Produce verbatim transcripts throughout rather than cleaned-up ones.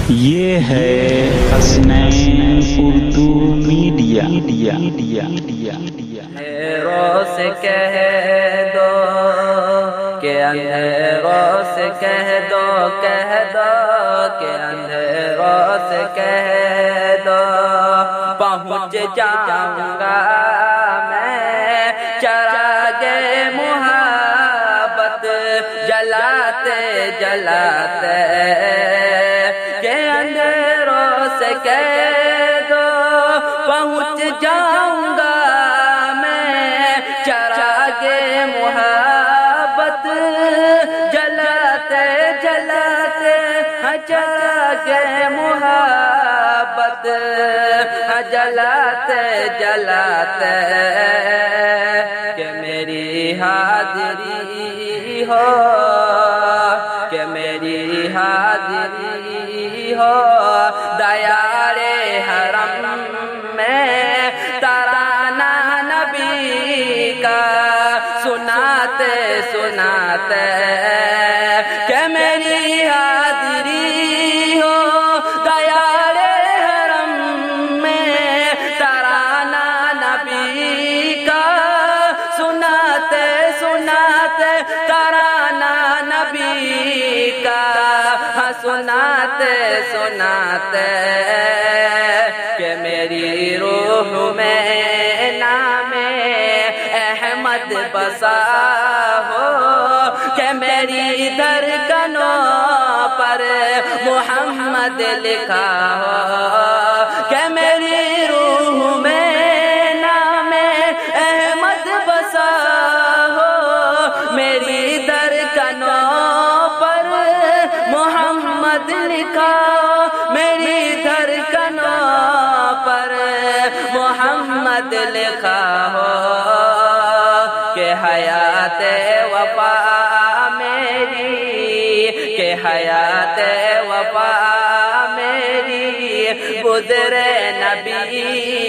یہ ہے Hasnain Urdu media media media media اندھیروں سے کہہ دو کہ اندھیروں سے کہہ دو کہہ دو کہ اندھیروں سے کہہ دو پہنچ جاؤں گا میں چراغ محبت جلاتے جلاتے کہ اندھیروں سے کہہ دو پہنچ جاؤں گا میں چراغ محبت جلاتے جلاتے چراغ محبت جلاتے جلاتے کہ میری حاضری ہو کہ میری حاضری ہو دیارے حرم میں ترانہ نبی کا سناتے سناتے کہ میری حاضری ہو دیارے حرم میں ترانہ نبی کا سناتے سناتے ترانہ نبی کا سناتے سناتے کہ میری روح میں نام احمد بسا ہو کہ میری دھڑکنوں پر محمد لکھا ہو کہ میری روح میں نام احمد بسا ہو میری دھڑکنوں پر محمد لکھا ہو میری دھڑکنوں پر محمد لکھا ہو کہ حیات وفا میری کہ حیات وفا میری گزرے نبی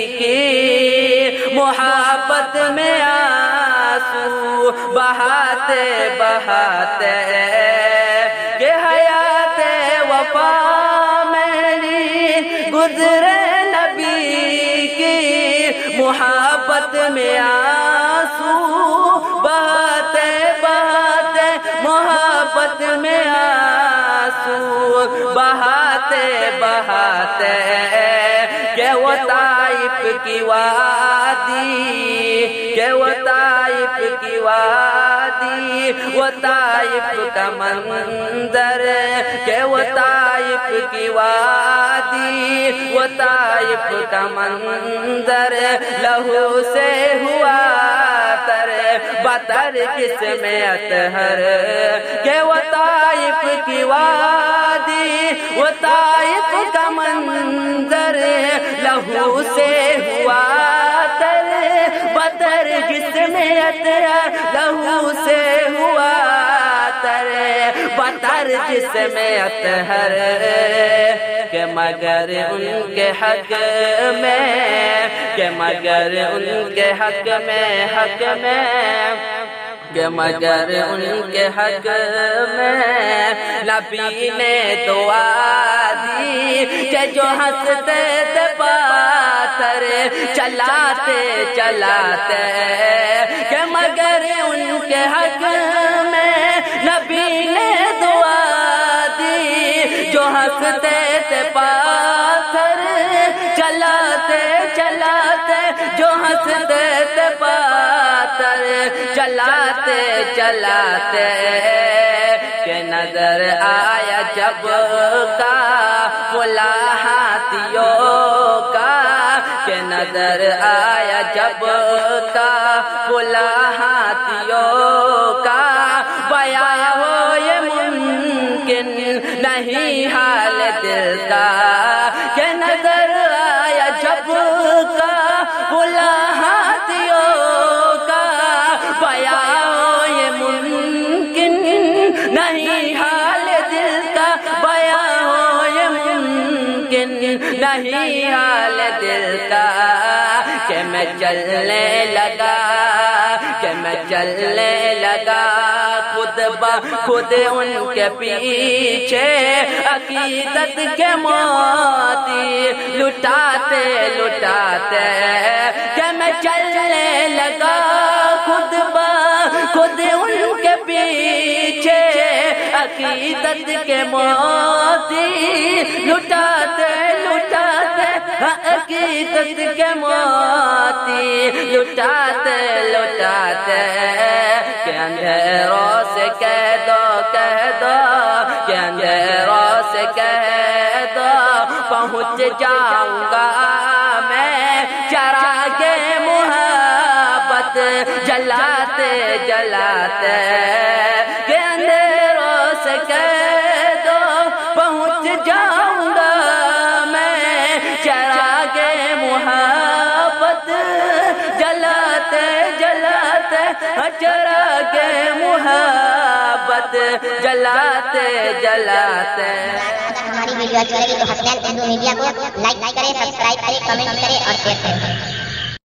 کی محبت میں آنسو بہاتے بہاتے کہ حیات وفا میری گزرے نبی کی محبت میں آنسو بہاتے بہاتے محبت میں آنسو بہاتے بہاتے کہ وہ طائف کی وادی کہ وہ طائف کی وادی وہ طائف کا منظر کہ وہ طائف کی وادی وہ طائف کا منظر لہو سے ہوا تر بتر جس میں اطہر کہ وہ طائف کی وادی وہ طائف کا منظر لہو سے ہوا تر بتر جس میں اطہر لہو سے ہوا تر بتر جس میں اطہر کہ مگر ان کے حق میں کہ مگر ان کے حق میں حق میں کہ مگر ان کے حق میں نبی نے دعا دی کہ جو ہنستے تھے پاتھر چلاتے چلاتے کہ مگر ان کے حق میں نبی نے دعا دی جو ہنستے تھے پاتھر چلاتے چلاتے جو ہنستے تھے پاتھر چلاتے چلاتے کہ نظر آیا جب کا فلا ہاتھیوں کا کہ نظر آیا جب کا فلا ہاتھیوں کا بیاں ہو یہ ممکن نہیں حال دل کا کہ نظر آیا جب کا فلا ہاتھیوں کا بیاں ہو یہ ممکن نہیں حال دل کا بیاں ہو یہ ممکن نہیں حال دل کا کہ میں چلنے لگا کہ میں چلنے لگا خود خود با خود ان کے پیچھے عقیدت کے موتی لٹاتے لٹاتے کہ میں چلنے لگا خود با خود ان کے پیچھے عقیدت کے موتی لٹاتے لٹاتے عقیدت کے موتی لٹاتے لٹاتے کہ اندھیروں سے کہہ دو کہہ دو کہ اندھیروں سے کہہ دو پہنچ جاؤں گا میں چراغ محبت جلاتے جلاتے کہ اندھیروں سے کہہ دو پہنچ جاؤں گا میں چراغ محبت جلاتے جلاتے چراغ محبت جلاتے جلاتے. اگر ہماری ویڈیو اچھی لگی تو حسنین اردو میڈیا کو لائک کریں، سبسکرائب کریں، کمنٹ کریں اور شیئر کریں.